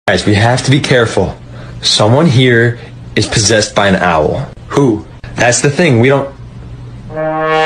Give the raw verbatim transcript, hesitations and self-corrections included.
Guys, we have to be careful. Someone here is possessed by an owl. Who? That's the thing, we don't...